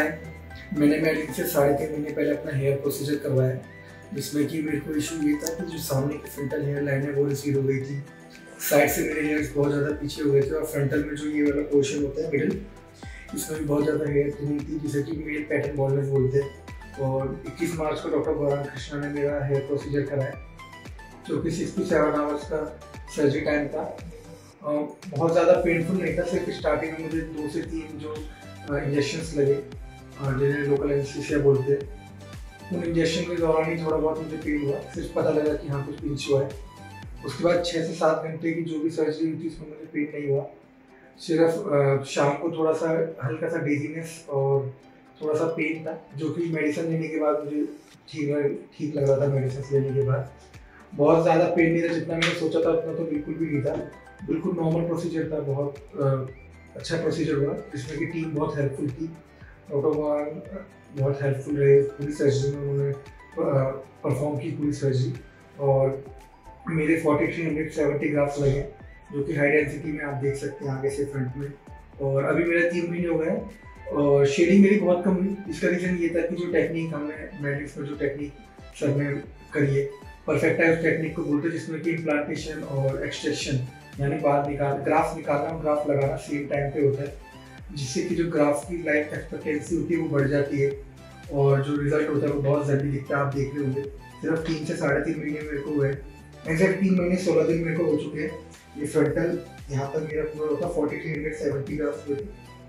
हाय, मैंने मेडिक से 3.5 महीने पहले अपना हेयर प्रोसीजर करवाया, जिसमें कि मेरे को इशू ये था कि जो सामने की फ्रंटल हेयर लाइन है वो रिसीड हो गई थी। साइड से मेरे हेयर्स बहुत ज़्यादा पीछे हो गए थे और फ्रंटल में जो ये वाला पोर्शन होता है मिडिल, इसमें भी बहुत ज़्यादा हेयर थिनिंग थी, जिसे कि मेल पैटर्न बॉल्डनेस बोलते हैं। और 21 मार्च को डॉक्टर गौरांग कृष्णा ने मेरा हेयर प्रोसीजर कराया, जो कि 6 to 7 आवर्स का सर्जरी टाइम था। बहुत ज़्यादा पेनफुल नहीं था, सिर्फ स्टार्टिंग में मुझे 2 से 3 जो इंजेक्शंस लगे, जिन्हें लोकल एनेस्थीसिया बोलते हैं। उन इंजेक्शन के दौरान ही थोड़ा बहुत मुझे पेन हुआ, सिर्फ पता लगा कि हाँ कुछ पिंच हुआ है। उसके बाद 6 से 7 घंटे की जो भी सर्जरी हुई थी उसमें मुझे पेन नहीं हुआ। सिर्फ शाम को थोड़ा सा हल्का सा डेजीनेस और थोड़ा सा पेन था, जो कि मेडिसिन लेने के बाद मुझे ठीक लग रहा था। मेडिसिन लेने के बाद बहुत ज़्यादा पेन नहीं था, जितना मैंने सोचा था उतना तो बिल्कुल भी नहीं था। बिल्कुल नॉर्मल प्रोसीजर था, बहुत अच्छा प्रोसीजर हुआ, जिसमें कि टीम बहुत हेल्पफुल थी। डॉक्टर बहुत हेल्पफुल रहे पूरी सर्जरी में, उन्होंने परफॉर्म की पूरी सर्जरी। और मेरे 4370 ग्राफ्स लगे, जो कि हाई डेंसिटी में आप देख सकते हैं आगे से फ्रंट में। और अभी मेरा 3 महीने हो गए और शेडिंग मेरी बहुत कम हुई। इसका रीज़न ये था कि जो टेक्निक हमने मेडिक्स में जो टेक्निक सर ने करी है, परफेक्टाइज टेक्निक को बोलते हैं, जिसमें कि इम्प्लांटेशन और एक्सट्रैक्शन यानी बाल ग्राफ्ट निकालना और ग्राफ्ट लगाना सेम टाइम पे होता है, जिससे कि जो ग्राफ्ट की लाइफ एक्सपेक्टेंसी होती है वो बढ़ जाती है और जो रिजल्ट होता है वो बहुत जल्दी दिखता है। आप देख रहे होंगे सिर्फ 3 से 3.5 महीने मेरे को हुए, एग्जैक्ट 3 महीने 16 दिन मेरे को हो चुके हैं। ये फ्रंटल यहाँ पर मेरा पूरा होता 4370 ग्राफ्स हुए थे,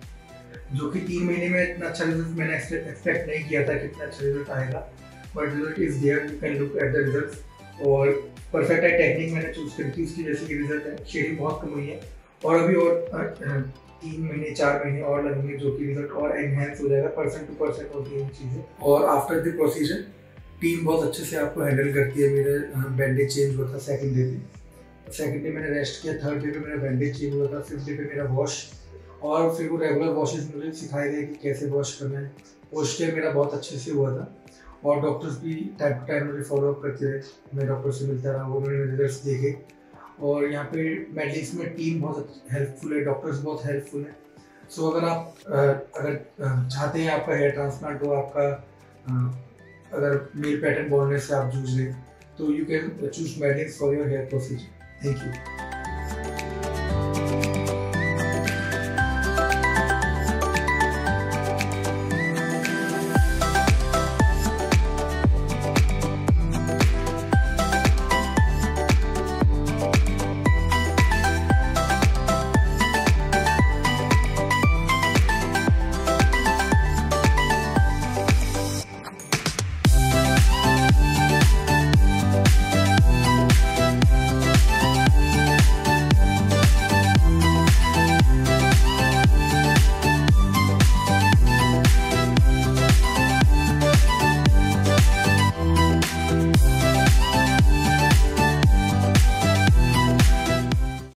जो कि 3 महीने में इतना अच्छा रिजल्ट मैंने एक्सपेक्ट नहीं किया था कि इतना अच्छा रिजल्ट आएगा। But result is there, you can look at the results. और परफेक्ट टेक्निक मैंने चूज करी थी, उसकी वजह से ये रिजल्ट है। शेडिंग बहुत कम हुई है और अभी और 3 महीने 4 महीने और लगेंगे, जो कि रिजल्ट और एनहेंस हो जाएगा। पर्सन टू पर्सन होती है चीज़ें। और आफ्टर द प्रोसीजर टीम बहुत अच्छे से आपको हैंडल करती है। मेरे बैंडेज चेंज हुआ था सेकंड डे पे, सेकंड डे मैंने रेस्ट किया, थर्ड डे पे मेरा बैंडेज चेंज हुआ था, 5th डे पे मेरा वॉश, और फिर वो रेगुलर वॉशेज मुझे सिखाए गए कि कैसे वॉश करना है। वॉश केयर मेरा बहुत अच्छे से हुआ था और डॉक्टर्स भी टाइम टू टाइम मुझे फॉलो अप करते रहे। मैं डॉक्टर से मिलता रहा, वो मैंने रिजल्ट्स देखे। और यहाँ पे मेडिक्स में टीम बहुत हेल्पफुल है, डॉक्टर्स बहुत हेल्पफुल है। सो अगर आप चाहते हैं आपका हेयर ट्रांसप्लांट हो, आपका अगर मेल पैटर्न बॉल्डनेस से आप जूझ रहे, तो you can choose Medix for your hair procedure. Thank you.